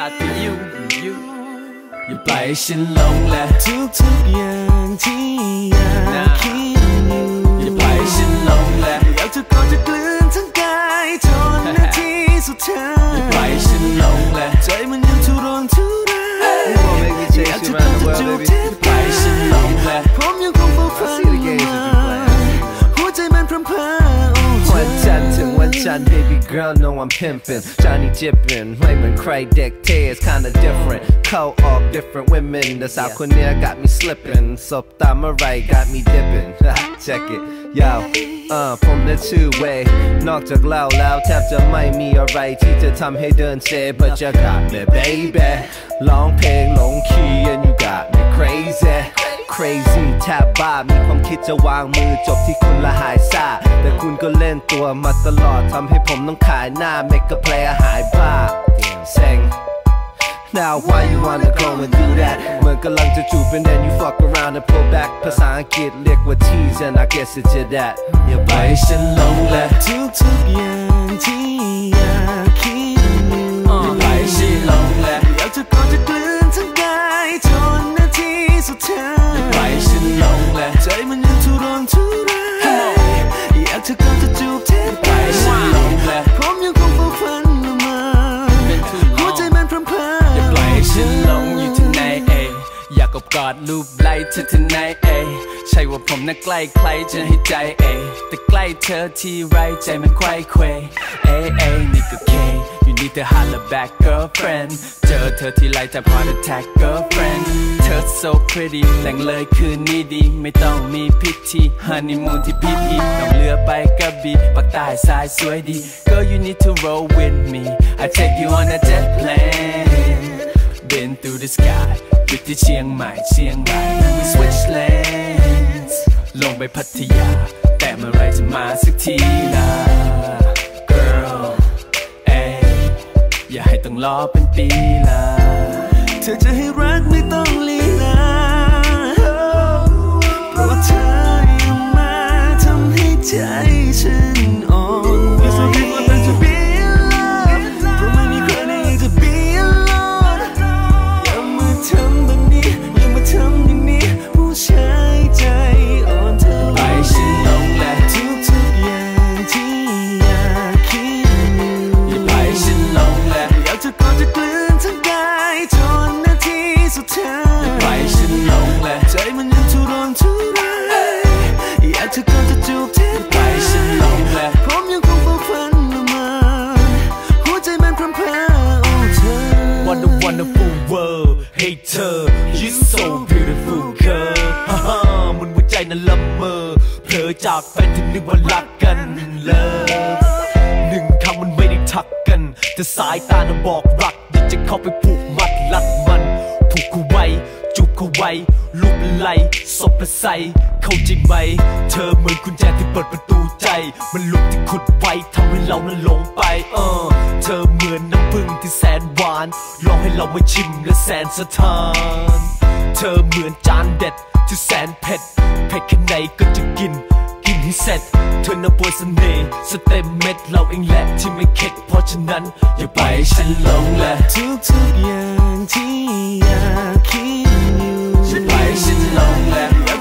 out to you อย่าปล่อยให้ฉันหลงแหละทุกอย่างที่อยากคิดอยู่อย่าปล่อยให้ฉันหลงแหละอยากจะกอดจะกลืนทั้งกายจนนาทีสุดท้ายอย่าปล่อยให้ฉันหลงแหละใจมันยังทุรนทุรายอยากจะกอดจะจูบแทบตายผมยังคงเฝ้าฝันหัวใจมันพรำพราวันจันทร์ถึงวันจันทร์ baby girl know I'm pimping Johnny jipping ไม่เหมือนใครเด็กเท่ it's kinda different เข้าออก different women แต่สาวคนนี้ got me slipping สบตาเมื่อไร got me dipping check it yo ผมได้ชื่อเวยนอกจากเล่าแล้วแทบจะไม่มีอะไรที่จะทำให้เดินเซ but you got me baby ร้องเพลงหลงคีย์ and you got me crazy crazy แทบบ้ามีความคิดจะวางมือจบที่คุณละหายซ่าแต่คุณก็เล่นตัวมาตลอดทำให้ผมต้องขายหน้า make a player หายบ้าเซ็ง Now why you wanna go and do that เหมือนกำลังจะจูบ and then you fuck around and pull back ภาษาอังกฤษเรียกว่า tease and I guess it's that อย่าปล่อยให้ฉันหลงแหละทุกอย่างที่อยากคิดอยู่อย่าปล่อยให้ฉันหลงแหละอยากจะกอดจะกลืนทั้งกายจนนาทีสุดท้ายอย่าปล่อยให้ฉันหลงแหละใจมันยังทุรนทุรายอยากจะกอดจะจูบแทบตายผมยังคงเฝ้าฝันมาหัวใจมันพรำพราอย่าปล่อยให้ฉันหลงอยู่ที่ไหนอยากกอดรูปไล่เธอที่ไหนใช่ว่าผมน่ะใกล้ใครจะให้ใจแต่ใกล้เธอที่ไรใจมันไขว้เขวนี่ก็เคYou need to holler back girlfriend เจอเธอที่ไรแต่ heart attack girlfriend เธอ so pretty แต่งเลยคืนนี้ดีไม่ต้องมีพิธีฮันนีมูนที่พีต้องเรือไปกระบี่ปากใต้สายสวยดี Girl you need to roll with me I take you on a jet plane Been through the sky อยู่ที่เชียงใหม่เชียงราย We switch lanes ลงไปพัทยาแต่เมื่อไรจะมาสักทีนะอย่าให้ต้องรอเป็นปีละเธอจะให้รักไม่ต้องลีลาโปรดเธออย่ามาทำให้ใจฉันอ่อน Some people want to be alone เพราะไม่มีใครได้อยากจะ be alone อย่ามาทำแบบนี้อย่ามาทำอย่างนี้ผู้ชายใจอ่อนเธอไปฉันลงแหละทุกอย่างที่อยากคิดอย่าไปฉันลงอยากจะกอดจะกลืนทั้งกายจนนาทีสุดท้ายอย่าปล่อยฉันหลงแหละใจมันยังทุรนทุรายอยากจะกอดจะจูบแทบตายฉันหลงแหละผมยังคงเฝ้าฝันมาหัวใจมันพรำพราเธอ What a wonderful world Hey เธอ You so beautiful girl ฮ่ามันหัวใจนั้นละเมอเผลอจากแฟนที่นึกว่ารักกันเลยหนึ่งคำมันไม่ได้ทักกันแต่สายตาน่ะบอกรักอยากจะเข้าไปผูกมัดลัดมันผูกเขาไว้จูบเขาไว้ลูบไหลศพละใสเข้าใจไหมเธอเหมือนกุญแจที่เปิดประตูใจมันลุกที่ขุดไว้ทำให้เรานั้นหลงไปเธอเหมือนน้ำผึ้งที่แสนหวานลองให้เรามาชิมและแสนสะท้านเธอเหมือนจานเด็ดที่แสนเผ็ดแค่ไหนก็จะกินให้เสร็จเธอน่ะป่วยเสน่ห์สเต็มเม็ดเราเองแหละที่ไม่เข็ดเพราะฉะนั้นอย่าไปฉันหลงแหละทุกอย่างที่อยากคิดอยู่อย่าไปฉันหลงแหละ